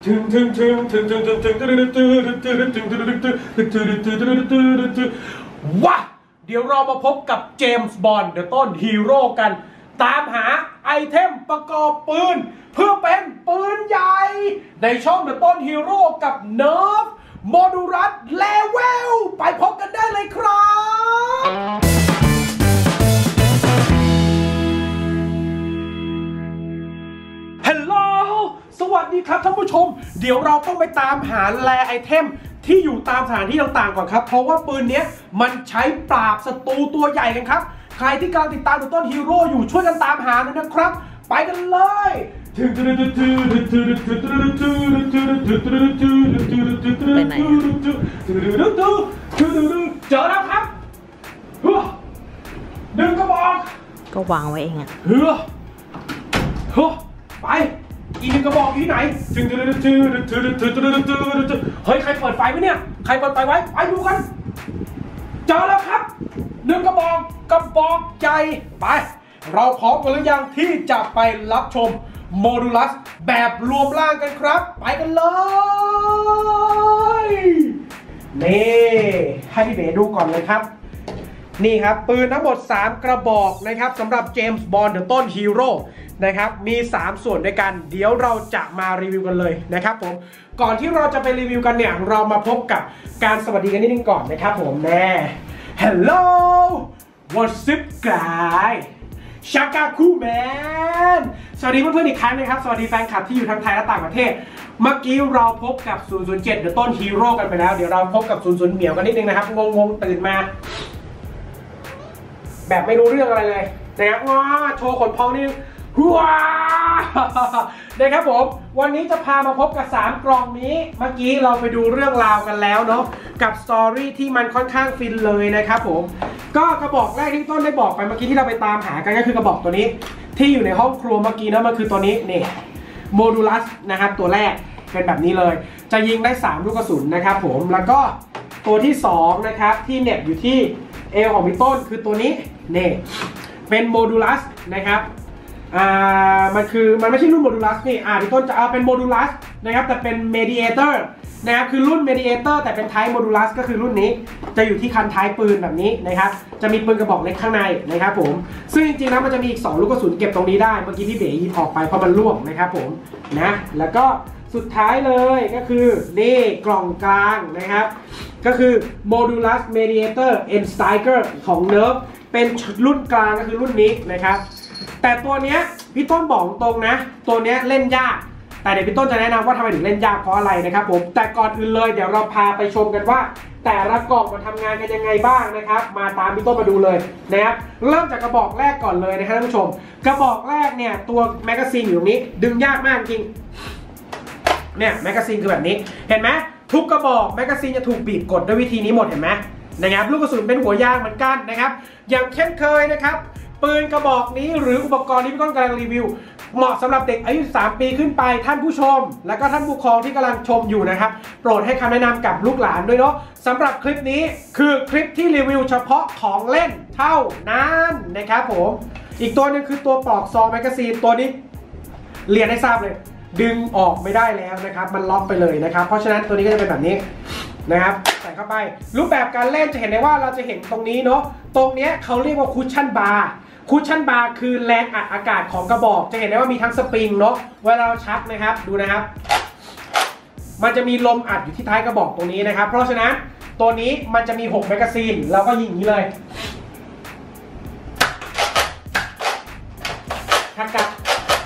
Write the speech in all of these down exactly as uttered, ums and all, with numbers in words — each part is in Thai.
ถึงถึงถึงถึงถึงถึงถึงถึงถึงถึงถึงถึงถึงถึงถึงว้าเดี๋ยวเรามาพบกับเจมส์บอนด์เดอะต้นฮีโร่กันตามหาไอเทมประกอบปืนเพื่อเป็นปืนใหญ่ในช่องเดอะต้นฮีโร่กับเนิร์ฟโมดูลัสเลเวลไปพบกันได้เลยครับฮัลโหลสวัสดีครับท่านผู้ชมเดี๋ยวเราต้องไปตามหาแลไอเทมที่อยู่ตามสถานที่ต่างๆก่อนครับเพราะว่าปืนนี้มันใช้ปราบศัตรูตัวใหญ่กันครับใครที่กำลังติดตามเดอะต้นฮีโร่อยู่ช่วยกันตามหาด้วยนะครับไปกันเลยเจอแล้วครับหนึ่งกระบอกก็วางไว้เองอะเฮ้อเฮ้อไปอีกหนึ่งกระบอกที่ไหนเฮ้ยใครเปิดไฟไหมเนี่ยใครเปิดไฟไว้ไปดูกันเจอแล้วครับหนึ่งกระบอกกระบอกใหญ่ไปเราพร้อมกันหรือยังที่จะไปรับชมโมดูลัสแบบรวมร่างกันครับไปกันเลยนี่ให้พี่เบ๋ดูก่อนเลยครับนี่ครับปืนทั้งหมดสามกระบอกนะครับสำหรับเจมส์บอนด์เดอะต้นฮีโร่นะครับมีสามส่วนด้วยกันเดี๋ยวเราจะมารีวิวกันเลยนะครับผมก่อนที่เราจะไปรีวิวกันเนี่ยเรามาพบกับการสวัสดีกันนิดนึงก่อนนะครับผมแน่ Hello What's up guy ชากาคูแมนสวัสดีเพื่อนๆอีกครั้งนะครับสวัสดีแฟนคลับที่อยู่ทั้งไทยและต่างประเทศเมื่อกี้เราพบกับศูนย์ศูนย์เจ็ดเดอะต้นฮีโร่กันไปแล้วเดี๋ยวเราพบกับศูนย์ศูนย์เหมียวกันนิดนึงนะครับงงๆตื่นมาแบบไม่รู้เรื่องอะไรเลยนะครับว้าโชว์ขนพองนี่ว้านะครับผมวันนี้จะพามาพบกับสามกล่องนี้เมื่อกี้เราไปดูเรื่องราวกันแล้วเนาะกับสตอรี่ที่มันค่อนข้างฟินเลยนะครับผมก็กระบอกแรกที่ต้นได้บอกไปเมื่อกี้ที่เราไปตามหากันก็คือกระบอกตัวนี้ที่อยู่ในห้องครัวเมื่อกี้นะมันคือตัวนี้นี่โมดูลัสนะครับตัวแรกเป็นแบบนี้เลยจะยิงได้สามลูกกระสุนนะครับผมแล้วก็ตัวที่สองนะครับที่เน็บอยู่ที่เอวของพี่ต้นคือตัวนี้นี่เป็นโมดูลัสนะครับอ่ามันคือมันไม่ใช่รุ่นโมดูลัสนี่อ่าพี่ต้นจะเอาเป็นโมดูลัสนะครับแต่เป็นเมดิเอเตอร์นะครับคือรุ่นเมดิเอเตอร์แต่เป็นไทป์โมดูลัสก็คือรุ่นนี้จะอยู่ที่คันท้ายปืนแบบนี้นะครับจะมีปืนกระบอกเล็กข้างในนะครับผมซึ่งจริงๆแล้วมันจะมีอีกสองลูกกระสุนเก็บตรงนี้ได้เมื่อกี้พี่เบ๋หยิบออกไปเพราะมันร่วงนะครับผมนะแล้วก็สุดท้ายเลยก็คือนี่กล่องกลางนะครับก็คือ Modulus Mediator and Striker ของ เนิร์ฟ เป็นรุ่นกลางก็คือรุ่นนี้นะครับแต่ตัวเนี้ยพี่ต้นบอกตรงนะตัวเนี้ยเล่นยากแต่เดี๋ยวพี่ต้นจะแนะนำว่าทำไมถึงเล่นยากเพราะอะไรนะครับผมแต่ก่อนอื่นเลยเดี๋ยวเราพาไปชมกันว่าแต่ละกล่องมันทำงานกันยังไงบ้างนะครับมาตามพี่ต้นมาดูเลยนะครับเริ่มจากกระบอกแรกก่อนเลยนะครับท่านผู้ชมกระบอกแรกเนี่ยตัวแมกกาซีนอยู่ตรงนี้ดึงยากมากจริงเนี่ยแมกกาซีนคือแบบนี้เห็นไหมทุกกระบอกแมกกาซีนจะถูกบีบกดด้วยวิธีนี้หมดเห็นไหมนะครับลูกกระสุนเป็นหัวยางเหมือนกันนะครับอย่างเช่นเคยนะครับปืนกระบอกนี้หรืออุปกรณ์ที่พี่ต้นกำลังรีวิวเหมาะสำหรับเด็กอายุสามปีขึ้นไปท่านผู้ชมและก็ท่านผู้ปกครองที่กำลังชมอยู่นะครับโปรดให้คำแนะนำกับลูกหลานด้วยเนาะสำหรับคลิปนี้คือคลิปที่รีวิวเฉพาะของเล่นเท่านั้นนะครับผมอีกตัวนึงคือตัวปลอกซองแมกกาซีนตัวนี้เรียนให้ทราบเลยดึงออกไม่ได้แล้วนะครับมันล็อกไปเลยนะครับเพราะฉะนั้นตัวนี้ก็จะเป็นแบบนี้นะครับใส่เข้าไปรูปแบบการเล่นจะเห็นได้ว่าเราจะเห็นตรงนี้เนาะตรงนี้เขาเรียกว่าคุชชั่นบาร์คุชชั่นบาร์คือแรงอัดอากาศของกระบอกจะเห็นได้ว่ามีทั้งสปริงเนาะเวลาเราชักนะครับดูนะครับมันจะมีลมอัดอยู่ที่ท้ายกระบอกตรงนี้นะครับเพราะฉะนั้นตัวนี้มันจะมีหกแมกกาซีนเราก็ยิงอย่างนี้เลยชักกลับ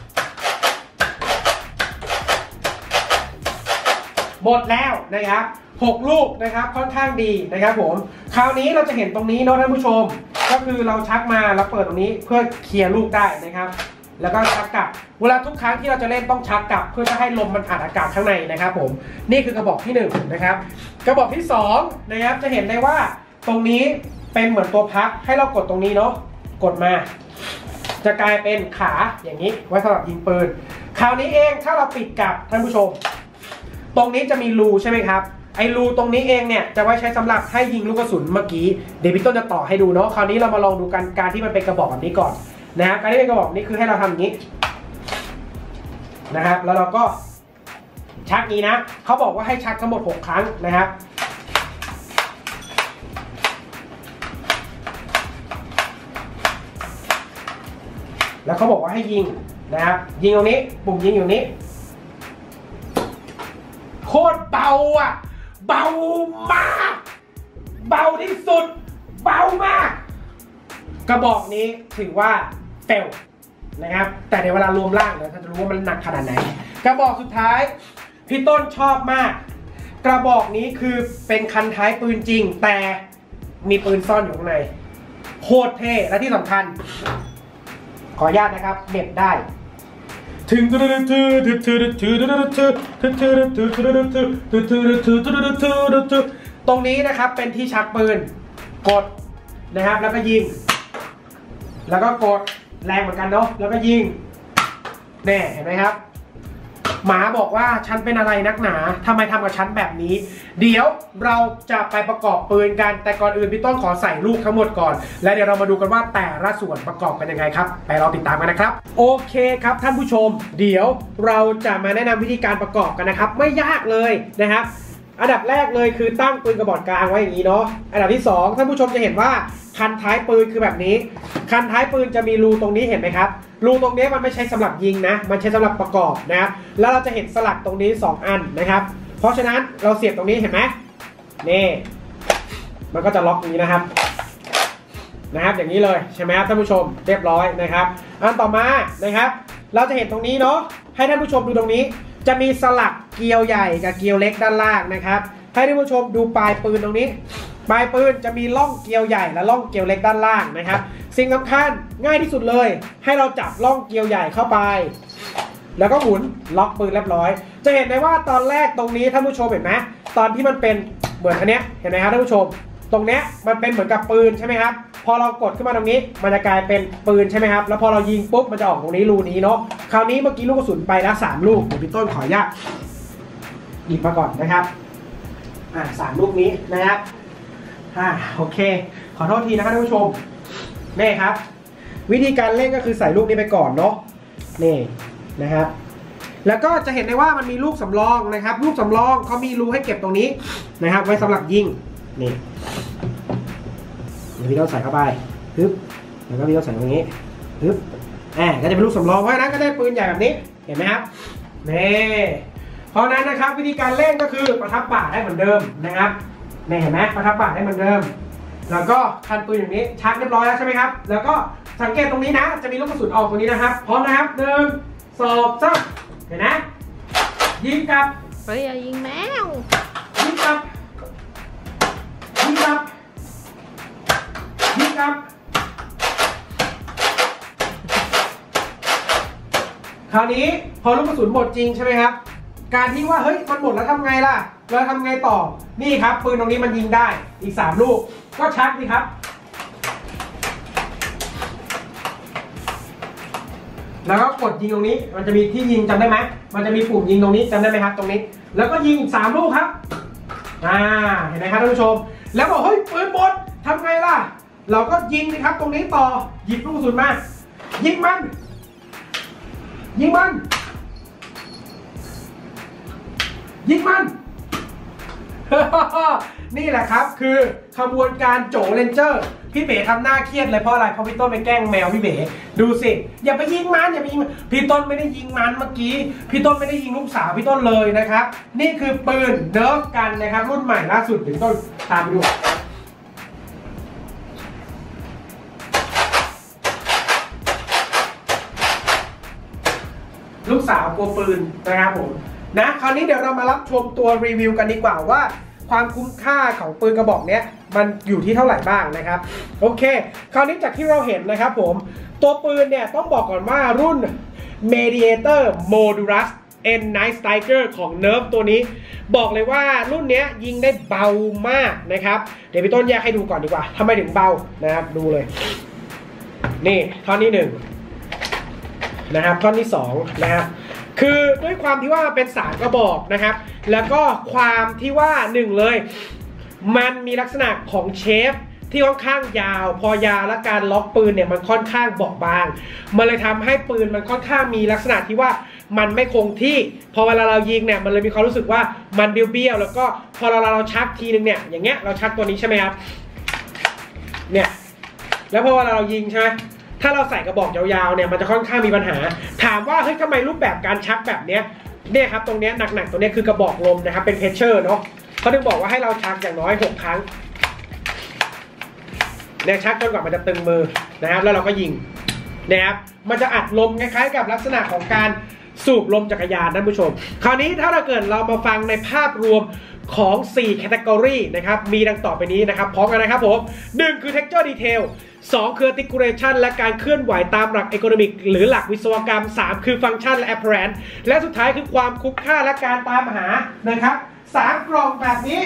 หมดแล้วนะครับหกลูกนะครับค่อนข้างดีนะครับผมคราวนี้เราจะเห็นตรงนี้เนาะท่านผู้ชมก็คือเราชักมาแล้วเปิดตรงนี้เพื่อเคลียร์ลูกได้นะครับแล้วก็ชักกลับเวลาทุกครั้งที่เราจะเล่นต้องชักกลับเพื่อจะให้ลมมันอัดอากาศข้างในนะครับผมนี่คือกระบอกที่หนึ่งนะครับกระบอกที่สองนะครับจะเห็นได้ว่าตรงนี้เป็นเหมือนตัวพักให้เรากดตรงนี้เนาะกดมาจะกลายเป็นขาอย่างนี้ไว้สำหรับยิงปืนคราวนี้เองถ้าเราปิดกับท่านผู้ชมตรงนี้จะมีรูใช่ไหมครับไอ้รูตรงนี้เองเนี่ยจะไว้ใช้สำหรับให้ยิงลูกกระสุนเมื่อกี้เดี๋ยวพี่ต้นจะต่อให้ดูเนาะคราวนี้เรามาลองดูกันการที่มันเป็นกระบอกแบบนี้ก่อนนะครับการที่เป็นกระบอกนี้คือให้เราทำอย่างนี้นะครับแล้วเราก็ชักนี้นะเขาบอกว่าให้ชักทั้งหมดหกครั้งนะครับแล้วเขาบอกว่าให้ยิงนะครับยิงตรงนี้ปุ่มยิงอยู่นี้โคตรเบาอ่ะเบามากเบาที่สุดเบามากกระบอกนี้ถือว่าเฟลนะครับแต่ในเวลารวมร่างเนี่ยท่านจะรู้ว่ามันหนักขนาดไหนกระบอกสุดท้ายพี่ต้นชอบมากกระบอกนี้คือเป็นคันท้ายปืนจริงแต่มีปืนซ่อนอยู่ข้างในโคตรเท่และที่สำคัญขออนุญาตนะครับเน็บได้ถึงตรงนี้นะครับเป็นที่ชักปืนกดนะครับแล้วก็ยิงแล้วก็กดแรงเหมือนกันเนาะแล้วก็ยิงแน่เห็นไหมครับหมาบอกว่าฉันเป็นอะไรนักหนาทำไมทำกับฉันแบบนี้เดี๋ยวเราจะไปประกอบปืนกันแต่ก่อนอื่นพี่ต้นขอใส่ลูกทั้งหมดก่อนและเดี๋ยวเรามาดูกันว่าแต่ละส่วนประกอบกันยังไงครับไปรอติดตามกันนะครับโอเคครับท่านผู้ชมเดี๋ยวเราจะมาแนะนำวิธีการประกอบกันนะครับไม่ยากเลยนะครับอันดับแรกเลยคือตั้งปืนกระบอกกลางไว้อย่างนี้เนาะอันดับที่สองท่านผู้ชมจะเห็นว่าคันท้ายปืนคือแบบนี้คันท้ายปืนจะมีรูตรงนี้เห็นไหมครับรูตรงนี้มันไม่ใช่สำหรับยิงนะมันใช้สำหรับประกอบนะครับแล้วเราจะเห็นสลักตรงนี้สองอันนะครับเพราะฉะนั้นเราเสียบตรงนี้เห็นไหมนี่มันก็จะล็อกอย่างนี้นะครับนะครับอย่างนี้เลยใช่ไหมครับท่านผู้ชมเรียบร้อยนะครับอันต่อมานะครับเราจะเห็นตรงนี้เนาะให้ท่านผู้ชมดูตรงนี้จะมีสลักเกลียวใหญ่กับเกลียวเล็กด้านล่างนะครับให้ท่านผู้ชมดูปลายปืนตรงนี้ปลายปืนจะมีร่องเกลียวใหญ่และร่องเกลียวเล็กด้านล่างนะครับสิ่งสำคัญง่ายที่สุดเลยให้เราจับร่องเกลียวใหญ่เข้าไปแล้วก็หมุนล็อกปืนเรียบร้อยจะเห็นได้ว่าตอนแรกตรงนี้ท่านผู้ชมเห็นไหมตอนที่มันเป็นเหมือนอันเนี้ยเห็นไหมครับท่านผู้ชมตรงเนี้ยมันเป็นเหมือนกับปืนใช่ไหมครับพอเรากดขึ้นมาตรงนี้มันจะกลายเป็นปืนใช่ไหมครับแล้วพอเรายิงปุ๊บมันจะออกตรงนี้รูนี้เนาะคราวนี้เมื่อกี้ลูกกระสุนไปแล้วสามลูกเดี๋ยวพี่ต้นขออนุญาตหยิบมาก่อนนะครับอ่าสามลูกนี้นะครับอ่าโอเคขอโทษทีนะครับท่านผู้ชมนี่ครับวิธีการเล่นก็คือใส่ลูกนี้ไปก่อนเนาะนี่นะครับแล้วก็จะเห็นได้ว่ามันมีลูกสำรองนะครับลูกสำรองเขามีรูให้เก็บตรงนี้นะครับไว้สำหรับยิงนี่เดี๋ยวพี่ต้องใส่เข้าไปฮึบแล้วก็พี่ต้องใส่ตรงนี้ฮึบอ่าก็จะเป็นลูกสำรองเพราะฉะนั้นก็ได้ปืนใหญ่แบบนี้เห็นไหมครับนี่เพราะนั้นนะครับวิธีการเล่นก็คือประทับบ่าได้เหมือนเดิมนะครับนี่เห็นไหมประทับบ่าได้เหมือนเดิมแล้วก็คันปืนอย่างนี้ชักเรียบร้อยแล้วใช่ไหมครับแล้วก็สังเกตตรงนี้นะจะมีลูกกระสุนออกตรงนี้นะครับพร้อมนะครับหนึ่งสองสามเห็นนะยิงกลับเฮ้ยอย่ายิงแมวยิงกลับยิงกลับยิงกลับคราวนี้พอลูกกระสุนหมดจริงใช่ไหมครับการที่ว่าเฮ้ยมันหมดแล้วทำไงล่ะเราทำไงต่อนี่ครับปืนตรงนี้มันยิงได้อีกสามลูกก็ชักสิครับแล้วก็กดยิงตรงนี้มันจะมีที่ยิงจำได้ไหมมันจะมีปุ่มยิงตรงนี้จำได้ไหมครับตรงนี้แล้วก็ยิงอีกสามลูกครับอ่าเห็นไหมครับท่านผู้ชมแล้วบอกเฮ้ยปืนหมดทำไงล่ะเราก็ยิงสิครับตรงนี้ต่อหยิบลูกกระสุนมายิงมันยิงมันยิงมันนี่แหละครับคือขบวนการโจเรนเจอร์พี่เบ๋ทำหน้าเครียดเลยเพราะอะไรเพราะพี่ต้นไปแกล้งแมวพี่เบ๋ดูสิอย่าไปยิงมันอย่าไปยิงพี่ต้นไม่ได้ยิงมันเมื่อกี้พี่ต้นไม่ได้ยิงลูกสาวพี่ต้นเลยนะครับนี่คือปืนเนิร์ฟกันนะครับรุ่นใหม่ล่าสุดถึงต้นตามไปดูลูกสาวกลัวปืนนะครับผมนะคราวนี้เดี๋ยวเรามารับชมตัวรีวิวกันดีกว่าว่าความคุ้มค่าของปืนกระบอกเนี้ยมันอยู่ที่เท่าไหร่บ้างนะครับโอเคคราวนี้จากที่เราเห็นนะครับผมตัวปืนเนี่ยต้องบอกก่อนว่ารุ่น Mediator Modulus เอ็น Night Striker ของ Nerf ตัวนี้บอกเลยว่ารุ่นนี้ยิงได้เบามากนะครับเดี๋ยวพี่ต้นแยกให้ดูก่อนดีกว่าทำไมถึงเบานะครับดูเลยนี่ท่อนที่หนึ่งนะครับท่อนที่สองนะครับคือด้วยความที่ว่าเป็นสามกระบอกนะครับแล้วก็ความที่ว่าหนึ่งเลยมันมีลักษณะของเชฟที่ค่อนข้างยาวพอยาวและการล็อกปืนเนี่ยมันค่อนข้างเบาบางมันเลยทำให้ปืนมันค่อนข้างมีลักษณะที่ว่ามันไม่คงที่พอเวลาเรายิงเนี่ยมันเลยมีความรู้สึกว่ามันเบี้ยวๆแล้วก็พอเราเราชักทีนึงเนี่ยอย่างเงี้ยเราชักตัวนี้ใช่ไหมครับเนี่ยแล้วพอเวลาเรายิงใช่ไหมถ้าเราใส่กระบอกยาวๆเนี่ยมันจะค่อนข้างมีปัญหาถามว่าเฮ้ยทำไมรูปแบบการชักแบบเนี้ยเนี่ยครับตรงเนี้ยหนักๆตรงเนี้ยคือกระบอกลมนะครับเป็นเพชเชอร์เนาะเขาถึงบอกว่าให้เราชักอย่างน้อยหกครั้งเนี่ยชักจนกว่ามันจะตึงมือนะครับแล้วเราก็ยิงนะครับมันจะอัดลมคล้ายๆกับลักษณะของการสูบลมจักรยานท่านผู้ชมคราวนี้ถ้าเราเกิดเรามาฟังในภาพรวมของสี่แคตตากรีนะครับมีดังต่อไปนี้นะครับพร้อมกันนะครับผมหนึ่งคือ texture detail สองคือ articulation และการเคลื่อนไหวตามหลัก ergonomic หรือหลักวิศวกรรมสามคือ function และ appearance และสุดท้ายคือความคุ้มค่าและการตามหานะครับสามกล่องแบบนี้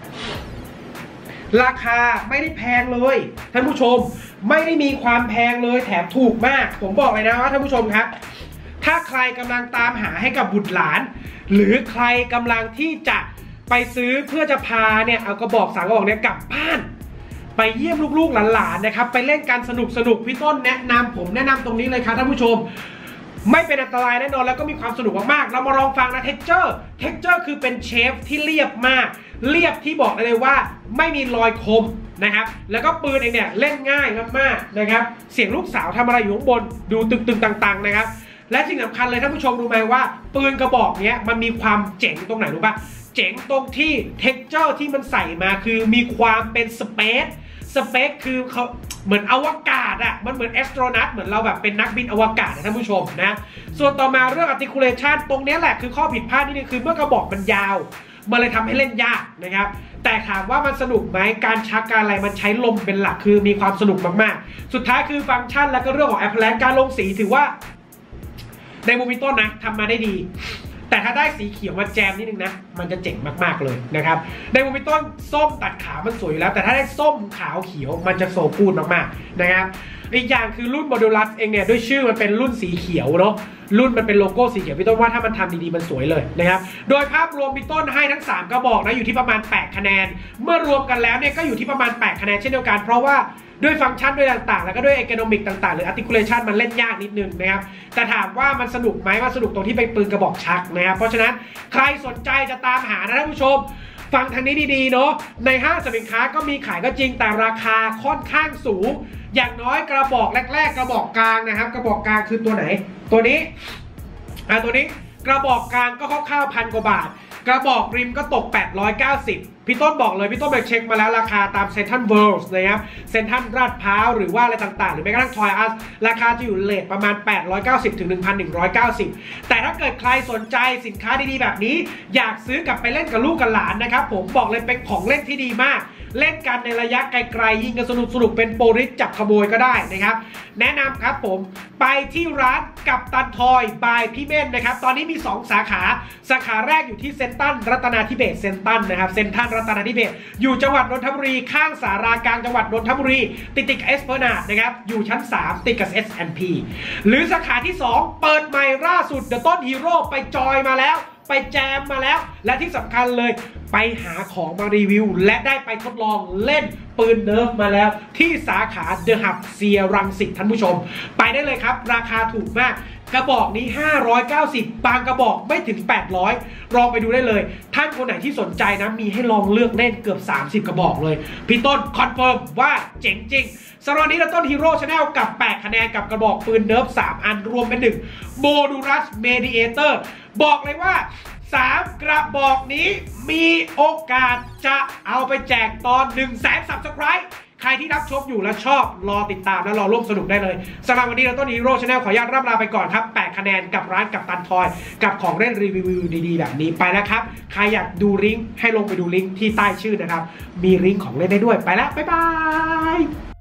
ราคาไม่ได้แพงเลยท่านผู้ชมไม่ได้มีความแพงเลยแถมถูกมากผมบอกเลยนะว่าท่านผู้ชมครับถ้าใครกำลังตามหาให้กับบุตรหลานหรือใครกำลังที่จะไปซื้อเพื่อจะพาเนี่ยเอากระบอกสามกระบอกเนี่ยกลับบ้านไปเยี่ยมลูกๆหลานๆนะครับไปเล่นการสนุกสนุกพี่ต้นแนะนำผมแนะนำตรงนี้เลยครับท่านผู้ชมไม่เป็นอันตรายแน่นอนแล้วก็มีความสนุกมากๆเรามาลองฟังนะ texture texture คือเป็นเชฟที่เรียบมากเรียบที่บอกได้เลยว่าไม่มีรอยคมนะครับแล้วก็ปืนเองเนี่ยเล่นง่ายมากๆนะครับเสียงลูกสาวทำอะไรอยู่ข้างบนดูตึงๆต่างๆนะครับและสิ่งสำคัญเลยท่านผู้ชมรู้ไหมว่าปืนกระบอกนี้มันมีความเจ๋งตรงไหนรู้ป่ะเจ๋งตรงที่ texture ที่มันใส่มาคือมีความเป็นสเปซสเปซคือเขาเหมือนอวกาศอ่ะมันเหมือนแอสโตรนัทเหมือนเราแบบเป็นนักบินอวกาศนะท่านผู้ชมนะส่วนต่อมาเรื่อง articulation ตรงนี้แหละคือข้อผิดพลาดนิดนึงคือเมื่อกระบอกมันยาวมันเลยทำให้เล่นยากนะครับแต่ถามว่ามันสนุกไหมการชักการอะไรมันใช้ลมเป็นหลักคือมีความสนุกมากๆสุดท้ายคือฟังก์ชันและก็เรื่องของ appearance การลงสีถือว่าในมุมต้นนะทำมาได้ดีแต่ถ้าได้สีเขียวมาแจมนิดนึงนะมันจะเจ๋งมากๆเลยนะครับในมุมต้นส้มตัดขาวมันสวยอยู่แล้วแต่ถ้าได้ส้มขาวเขียวมันจะโซกูดมากๆนะครับอีกอย่างคือรุ่นโมดูลัสเองเนี่ยด้วยชื่อมันเป็นรุ่นสีเขียวเนาะรุ่นมันเป็นโลโก้สีเขียวพี่ต้นว่าถ้ามันทำดีๆมันสวยเลยนะครับโดยภาพรวมพี่ต้นให้ทั้งสามกระบอกนะอยู่ที่ประมาณแปดคะแนนเมื่อรวมกันแล้วเนี่ยก็อยู่ที่ประมาณแปดคะแนนเช่นเดียวกันเพราะว่าด้วยฟังก์ชันด้วยต่างๆแล้วก็ด้วย ergonomic ต่างๆหรือ articulation มันเล่นยากนิดนึงนะครับแต่ถามว่ามันสนุกไหมว่าสนุกตรงที่เป็นปืนกระบอกชักนะครับเพราะฉะนั้นใครสนใจจะตามหานะท่านผู้ชมฟังทางนี้ดีๆเนาะในห้างสรรพสินค้าก็มีขายก็จริงแต่ราคาค่อนข้างสูงอย่างน้อยกระบอกแรกๆกระบอกกลางนะครับกระบอกกลางคือตัวไหนตัวนี้อ่าตัวนี้กระบอกกลางก็คร่าวๆพันกว่าบาทกระบอกริมก็ตกแปดร้อยเก้าสิบพี่ต้นบอกเลยพี่ต้นไปเช็คมาแล้วราคาตามเซ็นทรัลเวิลด์นะครับเซ็นทรัลลาดพร้าวหรือว่าอะไรต่างๆหรือแม้กระทั่งทอยอัสราคาจะอยู่เลทประมาณแปดร้อยเก้าสิบถึง หนึ่งพันหนึ่งร้อยเก้าสิบ แต่ถ้าเกิดใครสนใจสินค้าดีๆแบบนี้อยากซื้อกลับไปเล่นกับลูกกับหลานนะครับผมบอกเลยเป็นของเล่นที่ดีมากเล่นกันในระยะไกลๆยิงกันสนุกสนุกเป็นโปรริสจับขโมยก็ได้นะครับแนะนำครับผมไปที่ร้านกัปตันทอยบายพี่เม่นนะครับตอนนี้มีสองสาขาสาขาแรกอยู่ที่เซ็นทรัลรัตนาธิเบศร์เซ็นทรัลนะครับเซ็นทรัลรัตนาธิเบศร์อยู่จังหวัดนนทบุรีข้างสารากลางจังหวัดนนทบุรีติดติดกับเอสเพอร์นาดนะครับอยู่ชั้นสามติดกับ เอส แอนด์ พี หรือสาขาที่สองเปิดใหม่ล่าสุดเดอะต้นฮีโร่ไปจอยมาแล้วไปแจมมาแล้วและที่สำคัญเลยไปหาของมารีวิวและได้ไปทดลองเล่นปืนเนิร์ฟมาแล้วที่สาขาเดอะฮับเซียรังสิตท่านผู้ชมไปได้เลยครับราคาถูกมากกระบอกนี้ห้าร้อยเก้าสิบบางกระบอกไม่ถึงแปดร้อยลองไปดูได้เลยท่านคนไหนที่สนใจนะมีให้ลองเลือกเล่นเกือบสามสิบกระบอกเลยพี่ต้นคอนเฟิร์มว่าเจ๋งจริงสำหรับนี้เราต้นฮีโร่ชาแนลกับแปดคะแนนกับกระบอกปืนเนิร์ฟสามอันรวมเป็นหนึ่งโมดูลัสเมดิเอเตอร์บอกเลยว่าสามกระบอกนี้มีโอกาสจะเอาไปแจกตอน หนึ่งแสน ซับสไครบ์ ใครที่รับชมอยู่และชอบรอติดตามและรอร่วมสนุกได้เลยสำหรับวันนี้เราต้นฮีโร่ชาแนลขออนุญาตร่ำลาไปก่อนครับแปดคะแนนกับร้านกัปตันทอยกับของเล่นรีวิวดีๆแบบนี้ไปแล้วครับใครอยากดูลิงก์ให้ลงไปดูลิงก์ที่ใต้ชื่อนะครับมีลิงก์ของเล่นได้ด้วยไปแล้วบ๊ายบาย